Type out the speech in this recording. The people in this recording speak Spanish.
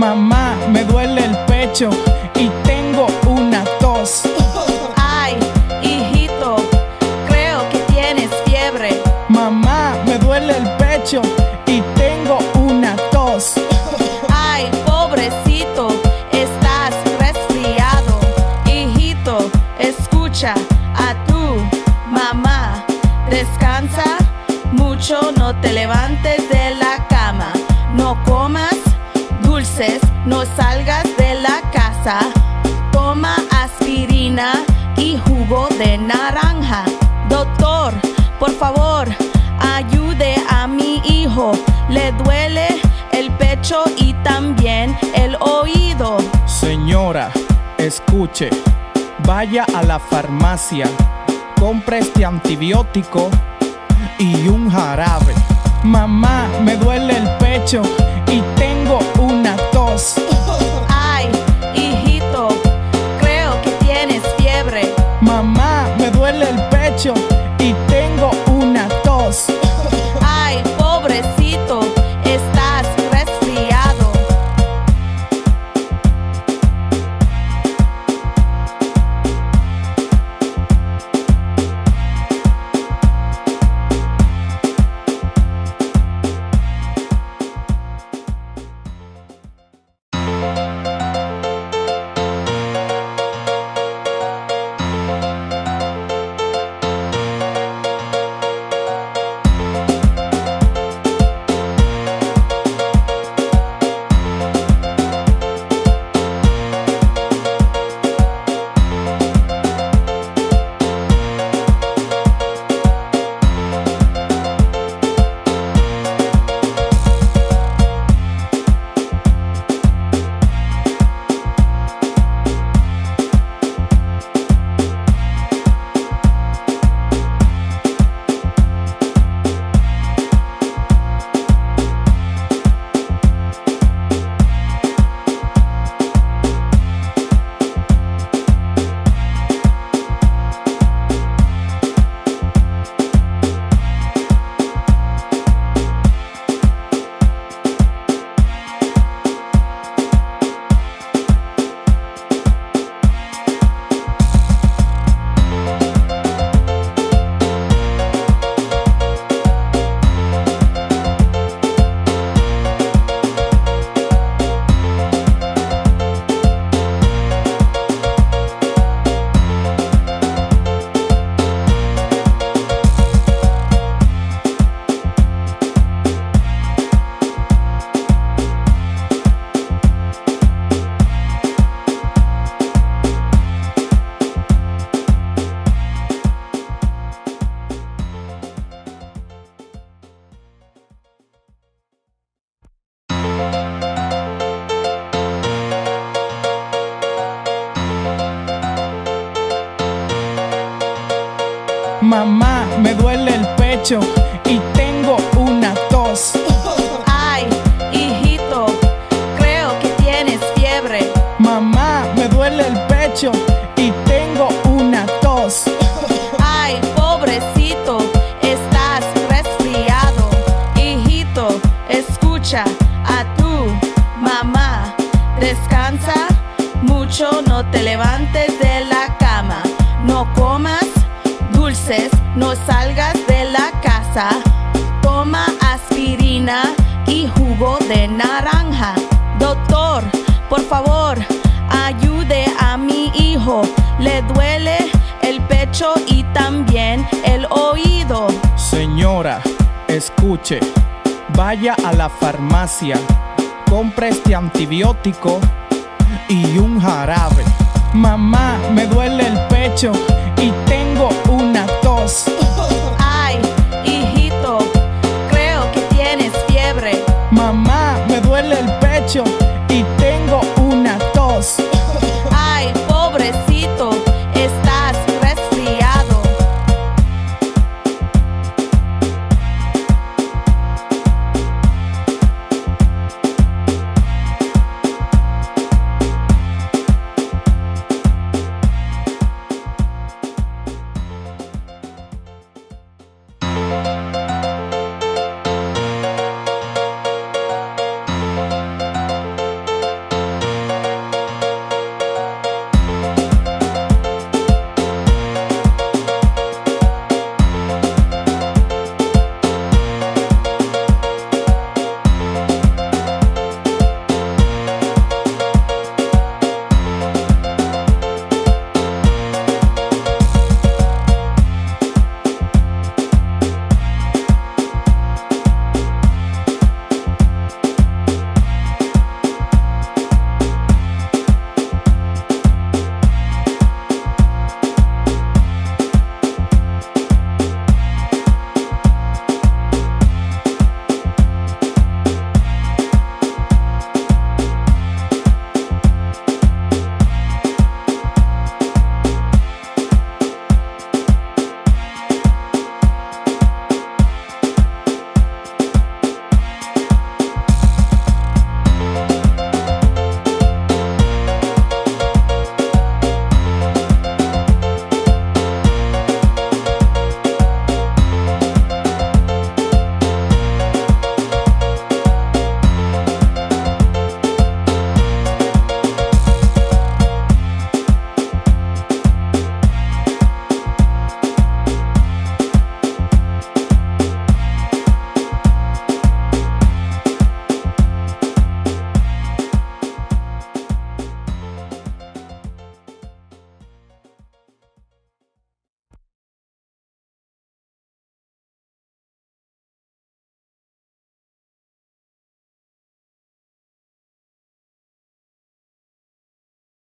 Mamá, me duele el pecho y tengo una tos. Ay, hijito, creo que tienes fiebre. Mamá, me duele el pecho y tengo una tos. Ay, pobrecito, estás resfriado. Hijito, escucha a tu mamá. Descansa mucho, no te levantes de la cama. No comas dulces, no salgas de la casa. Toma aspirina y jugo de naranja. Doctor, por favor, ayude a mi hijo. Le duele el pecho y también el oído. Señora, escuche, vaya a la farmacia, compre este antibiótico y un jarabe. Mamá, me duele el pecho y tengo una tos. Ay, hijito, creo que tienes fiebre. Mamá, me duele el pecho y tengo una tos. Ay, pobrecito, estás resfriado. Mamá, me duele el pecho y tengo una tos. Ay, hijito, creo que tienes fiebre. Mamá, me duele el pecho y tengo una tos. Ay, pobrecito, estás resfriado. Hijito, escucha a tu mamá. Descansa mucho, no te levantes de la cama. No comas dulces, no salgas de la casa. Toma aspirina y jugo de naranja. Doctor, por favor, ayude a mi hijo. Le duele el pecho y también el oído. Señora, escuche, vaya a la farmacia, compre este antibiótico y un jarabe. Mamá, me duele el pecho